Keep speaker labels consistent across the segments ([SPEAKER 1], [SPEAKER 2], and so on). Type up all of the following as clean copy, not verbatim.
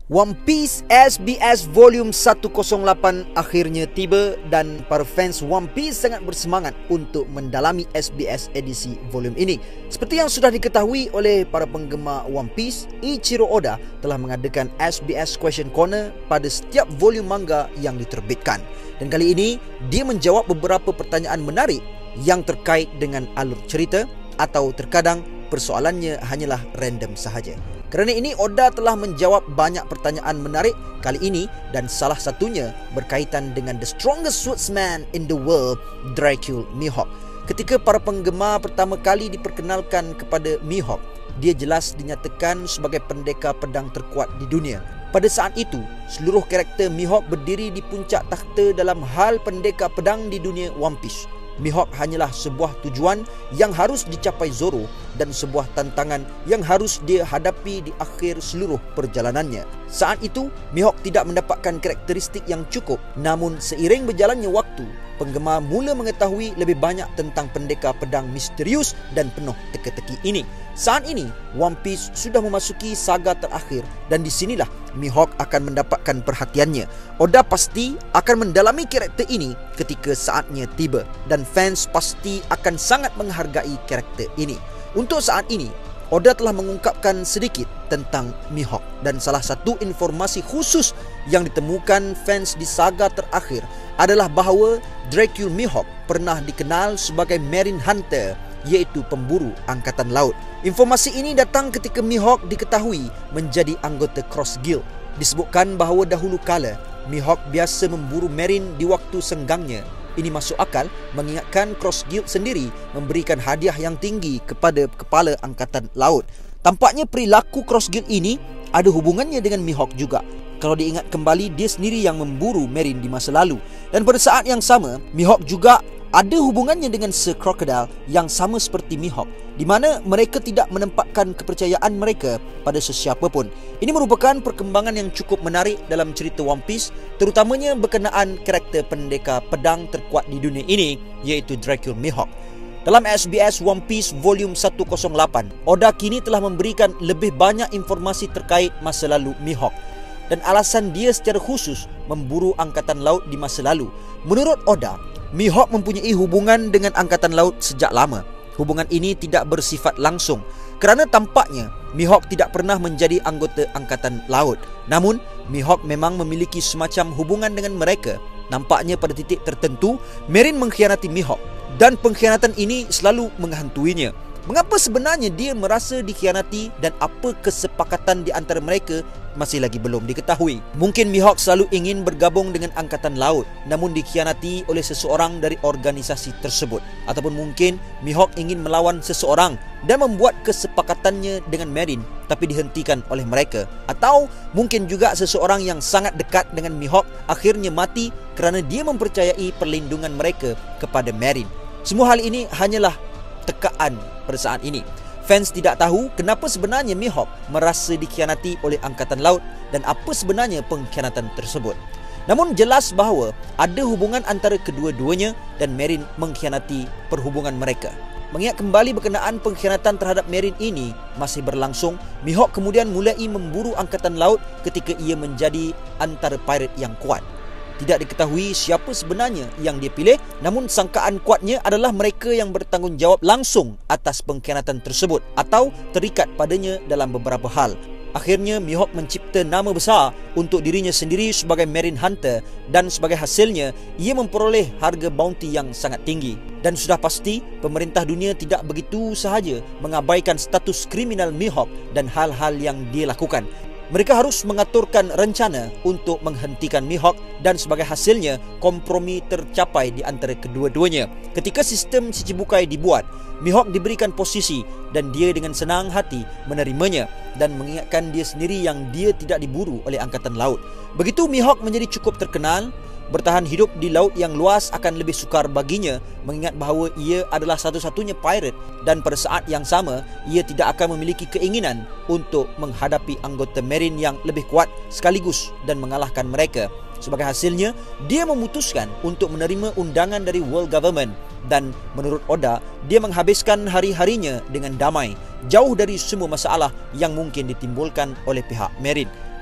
[SPEAKER 1] One Piece SBS Volume 108 akhirnya tiba dan para fans One Piece sangat bersemangat untuk mendalami SBS edisi volume ini. Seperti yang sudah diketahui oleh para penggemar One Piece, Eiichiro Oda telah mengadakan SBS Question Corner pada setiap volume manga yang diterbitkan. Dan kali ini, dia menjawab beberapa pertanyaan menarik yang terkait dengan alur cerita atau terkadang persoalannya hanyalah random sahaja. Kerana ini, Oda telah menjawab banyak pertanyaan menarik kali ini dan salah satunya berkaitan dengan the strongest swordsman in the world, Dracula Mihawk. Ketika para penggemar pertama kali diperkenalkan kepada Mihawk, dia jelas dinyatakan sebagai pendekar pedang terkuat di dunia. Pada saat itu, seluruh karakter Mihawk berdiri di puncak takhta dalam hal pendekar pedang di dunia One Piece. Mihawk hanyalah sebuah tujuan yang harus dicapai Zoro dan sebuah tantangan yang harus dia hadapi di akhir seluruh perjalanannya. Saat itu, Mihawk tidak mendapatkan karakteristik yang cukup, namun seiring berjalannya waktu, penggemar mula mengetahui lebih banyak tentang pendekar pedang misterius dan penuh teka-teki ini. Saat ini, One Piece sudah memasuki saga terakhir dan di sinilah Mihawk akan mendapatkan perhatiannya. Oda pasti akan mendalami karakter ini ketika saatnya tiba dan fans pasti akan sangat menghargai karakter ini. Untuk saat ini, Oda telah mengungkapkan sedikit tentang Mihawk dan salah satu informasi khusus yang ditemukan fans di saga terakhir adalah bahawa Dracula Mihawk pernah dikenal sebagai Marine Hunter, iaitu pemburu angkatan laut. Informasi ini datang ketika Mihawk diketahui menjadi anggota Cross Guild. Disebutkan bahawa dahulu kala Mihawk biasa memburu Marine di waktu senggangnya. Ini masuk akal mengingatkan Cross Guild sendiri memberikan hadiah yang tinggi kepada kepala angkatan laut. Tampaknya perilaku Cross Guild ini ada hubungannya dengan Mihawk juga. Kalau diingat kembali, dia sendiri yang memburu Marine di masa lalu. Dan pada saat yang sama, Mihawk juga ada hubungannya dengan Sir Crocodile yang sama seperti Mihawk, di mana mereka tidak menempatkan kepercayaan mereka pada sesiapa pun. Ini merupakan perkembangan yang cukup menarik dalam cerita One Piece, terutamanya berkenaan karakter pendekar pedang terkuat di dunia ini, iaitu Dracula Mihawk. Dalam SBS One Piece Volume 108, Oda kini telah memberikan lebih banyak informasi terkait masa lalu Mihawk dan alasan dia secara khusus memburu angkatan laut di masa lalu. Menurut Oda, Mihawk mempunyai hubungan dengan angkatan laut sejak lama. Hubungan ini tidak bersifat langsung kerana tampaknya Mihawk tidak pernah menjadi anggota angkatan laut. Namun, Mihawk memang memiliki semacam hubungan dengan mereka. Nampaknya pada titik tertentu, Marine mengkhianati Mihawk dan pengkhianatan ini selalu menghantuinya. Mengapa sebenarnya dia merasa dikhianati dan apa kesepakatan di antara mereka masih lagi belum diketahui. Mungkin Mihawk selalu ingin bergabung dengan angkatan laut namun dikhianati oleh seseorang dari organisasi tersebut. Ataupun mungkin Mihawk ingin melawan seseorang dan membuat kesepakatannya dengan Marine tapi dihentikan oleh mereka. Atau mungkin juga seseorang yang sangat dekat dengan Mihawk akhirnya mati kerana dia mempercayai perlindungan mereka kepada Marine. Semua hal ini hanyalah tekaan pada saat ini. Fans tidak tahu kenapa sebenarnya Mihawk merasa dikhianati oleh angkatan laut dan apa sebenarnya pengkhianatan tersebut. Namun jelas bahawa ada hubungan antara kedua-duanya dan Marine mengkhianati perhubungan mereka. Mengingat kembali berkenaan pengkhianatan terhadap Marine ini masih berlangsung, Mihawk kemudian mulai memburu angkatan laut ketika ia menjadi antara pirate yang kuat. Tidak diketahui siapa sebenarnya yang dia pilih, namun sangkaan kuatnya adalah mereka yang bertanggungjawab langsung atas pengkhianatan tersebut atau terikat padanya dalam beberapa hal. Akhirnya Mihawk mencipta nama besar untuk dirinya sendiri sebagai Marine Hunter dan sebagai hasilnya ia memperoleh harga bounty yang sangat tinggi. Dan sudah pasti pemerintah dunia tidak begitu sahaja mengabaikan status kriminal Mihawk dan hal-hal yang dia lakukan. Mereka harus mengaturkan rencana untuk menghentikan Mihawk dan sebagai hasilnya kompromi tercapai di antara kedua-duanya. Ketika sistem Shichibukai dibuat, Mihawk diberikan posisi dan dia dengan senang hati menerimanya dan mengingatkan dia sendiri yang dia tidak diburu oleh angkatan laut. Begitu Mihawk menjadi cukup terkenal, bertahan hidup di laut yang luas akan lebih sukar baginya mengingat bahawa ia adalah satu-satunya pirate dan pada saat yang sama ia tidak akan memiliki keinginan untuk menghadapi anggota Marine yang lebih kuat sekaligus dan mengalahkan mereka. Sebagai hasilnya, dia memutuskan untuk menerima undangan dari World Government dan menurut Oda, dia menghabiskan hari-harinya dengan damai, jauh dari semua masalah yang mungkin ditimbulkan oleh pihak Marine.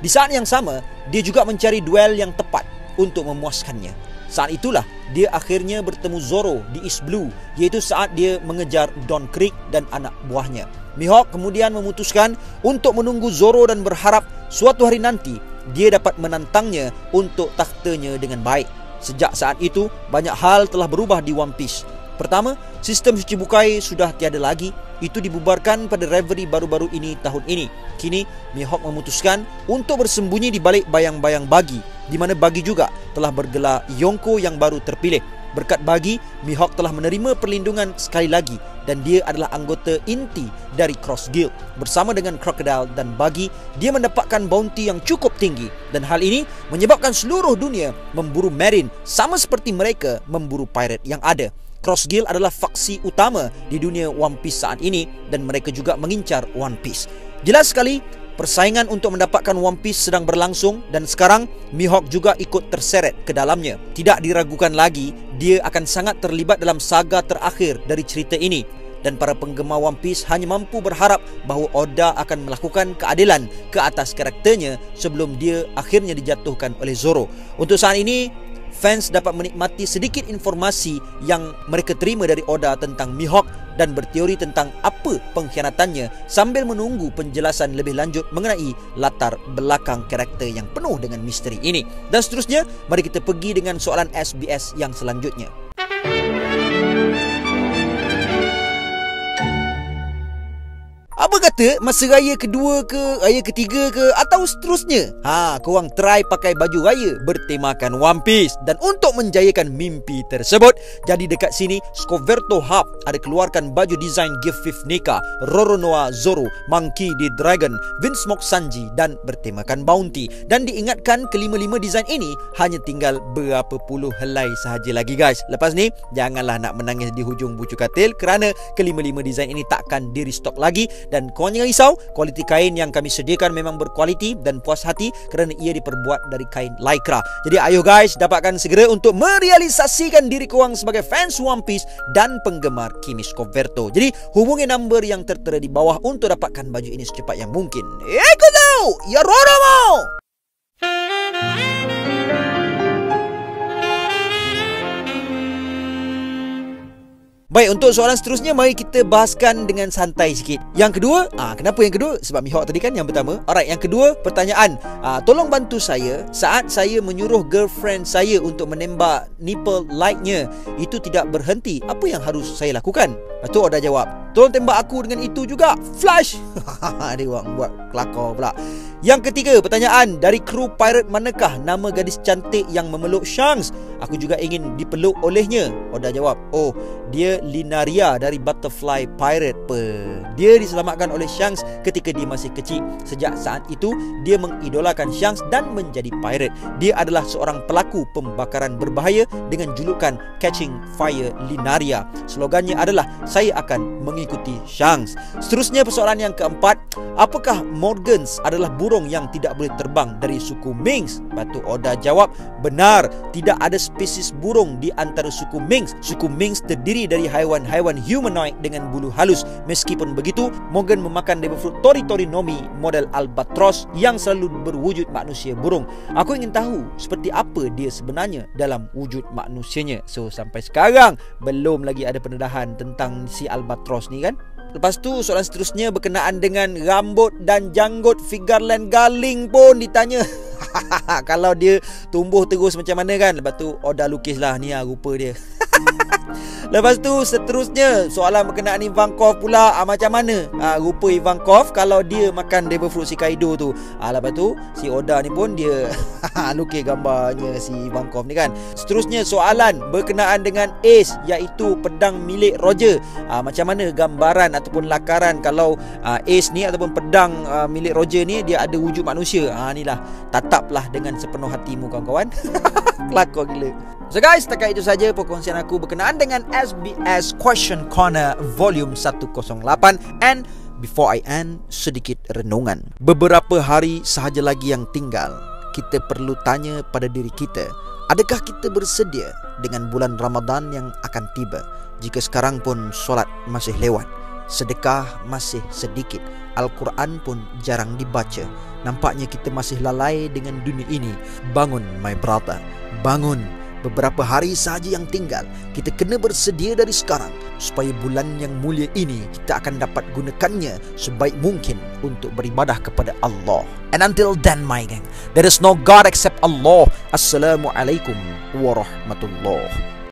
[SPEAKER 1] Di saat yang sama, dia juga mencari duel yang tepat untuk memuaskannya. Saat itulah dia akhirnya bertemu Zoro di East Blue, iaitu saat dia mengejar Don Krieg dan anak buahnya. Mihawk kemudian memutuskan untuk menunggu Zoro dan berharap suatu hari nanti dia dapat menantangnya untuk takhtanya dengan baik. Sejak saat itu, banyak hal telah berubah di One Piece. Pertama, sistem Shichibukai sudah tiada lagi. Itu dibubarkan pada Reverie baru-baru ini tahun ini. Kini, Mihawk memutuskan untuk bersembunyi di balik bayang-bayang Buggy, di mana Buggy juga telah bergelar Yonko yang baru terpilih. Berkat Buggy, Mihawk telah menerima perlindungan sekali lagi dan dia adalah anggota inti dari Cross Guild. Bersama dengan Crocodile dan Buggy, dia mendapatkan bounty yang cukup tinggi dan hal ini menyebabkan seluruh dunia memburu Marine sama seperti mereka memburu pirate yang ada. Cross Guild adalah faksi utama di dunia One Piece saat ini dan mereka juga mengincar One Piece. Jelas sekali, persaingan untuk mendapatkan One Piece sedang berlangsung dan sekarang Mihawk juga ikut terseret ke dalamnya. Tidak diragukan lagi, dia akan sangat terlibat dalam saga terakhir dari cerita ini. Dan para penggemar One Piece hanya mampu berharap bahawa Oda akan melakukan keadilan ke atas karakternya sebelum dia akhirnya dijatuhkan oleh Zoro. Untuk saat ini, fans dapat menikmati sedikit informasi yang mereka terima dari Oda tentang Mihawk dan berteori tentang apa pengkhianatannya sambil menunggu penjelasan lebih lanjut mengenai latar belakang karakter yang penuh dengan misteri ini. Dan seterusnya, mari kita pergi dengan soalan SBS yang selanjutnya. Apa kata masa raya kedua ke, raya ketiga ke atau seterusnya? Korang try pakai baju raya bertemakan One Piece. Dan untuk menjayakan mimpi tersebut, jadi dekat sini Scoverto Hub ada keluarkan baju desain Gift with Nika, Roronoa Zoro, Monkey D. Dragon, Vinsmoke Sanji dan bertemakan Bounty. Dan diingatkan kelima-lima desain ini hanya tinggal berapa puluh helai sahaja lagi guys. Lepas ni, janganlah nak menangis di hujung bucu katil kerana kelima-lima desain ini takkan di restock lagi. Dan korang jangan risau, kualiti kain yang kami sediakan memang berkualiti dan puas hati kerana ia diperbuat dari kain lycra. Jadi ayo guys, dapatkan segera untuk merealisasikan diri korang sebagai fans One Piece dan penggemar Kimi Scoverto. Jadi hubungi nombor yang tertera di bawah untuk dapatkan baju ini secepat yang mungkin. Ikutu! Ya Roromo! Baik, untuk soalan seterusnya, mari kita bahaskan dengan santai sikit. Yang kedua, kenapa yang kedua? Sebab Mihawk tadi kan yang pertama. Alright, yang kedua, pertanyaan. Tolong bantu saya saat saya menyuruh girlfriend saya untuk menembak nipple light-nya. Itu tidak berhenti. Apa yang harus saya lakukan? Lepas tu Oda jawab, tolong tembak aku dengan itu juga. Flash! Dia orang buat kelakar pula. Yang ketiga, pertanyaan. Dari kru pirate manakah nama gadis cantik yang memeluk Shanks? Aku juga ingin dipeluk olehnya. Oda jawab, oh, dia Linaria dari Butterfly Pirate. Dia diselamatkan oleh Shanks ketika dia masih kecil. Sejak saat itu, dia mengidolakan Shanks dan menjadi pirate. Dia adalah seorang pelaku pembakaran berbahaya dengan julukan Catching Fire Linaria. Slogannya adalah, saya akan mengikuti Shanks. Seterusnya, persoalan yang keempat. Apakah Morgans adalah burung yang tidak boleh terbang dari suku Minks? Batu Oda jawab, benar, tidak ada spesies burung di antara suku Minks. Suku Minks terdiri dari haiwan-haiwan humanoid dengan bulu halus. Meskipun begitu, Morgan memakan devil fruit Tori Nomi model albatros yang selalu berwujud manusia burung. Aku ingin tahu seperti apa dia sebenarnya dalam wujud manusianya. So sampai sekarang belum lagi ada pendedahan tentang si albatros ni kan. Lepas tu soalan seterusnya berkenaan dengan rambut dan janggut Figarland Garling pun ditanya. Kalau dia tumbuh terus macam mana kan. Lepas tu Oda lukislah ni rupa dia. Lepas tu seterusnya soalan berkenaan Ivankov pula. Macam mana rupa Ivankov kalau dia makan devil fruit si Kaido tu. Lepas tu si Oda ni pun dia lukis gambarnya si Ivankov ni kan. Seterusnya soalan berkenaan dengan Ace, iaitu pedang milik Roger. Macam mana gambaran ataupun lakaran kalau Ace ni ataupun pedang milik Roger ni dia ada wujud manusia. Inilah, tataplah dengan sepenuh hatimu kawan-kawan. Kelakar gila. So guys, setakat itu saja perkongsian aku berkenaan dengan SBS Question Corner Volume 108. And before I end, sedikit renungan. Beberapa hari sahaja lagi yang tinggal. Kita perlu tanya pada diri kita, adakah kita bersedia dengan bulan Ramadan yang akan tiba? Jika sekarang pun solat masih lewat, Sedekah masih sedikit. Al-Quran pun jarang dibaca. Nampaknya kita masih lalai dengan dunia ini. Bangun, my brother. Bangun. Beberapa hari sahaja yang tinggal. Kita kena bersedia dari sekarang supaya bulan yang mulia ini kita akan dapat gunakannya sebaik mungkin untuk beribadah kepada Allah. And until then, my gang, there is no God except Allah. Assalamualaikum warahmatullahi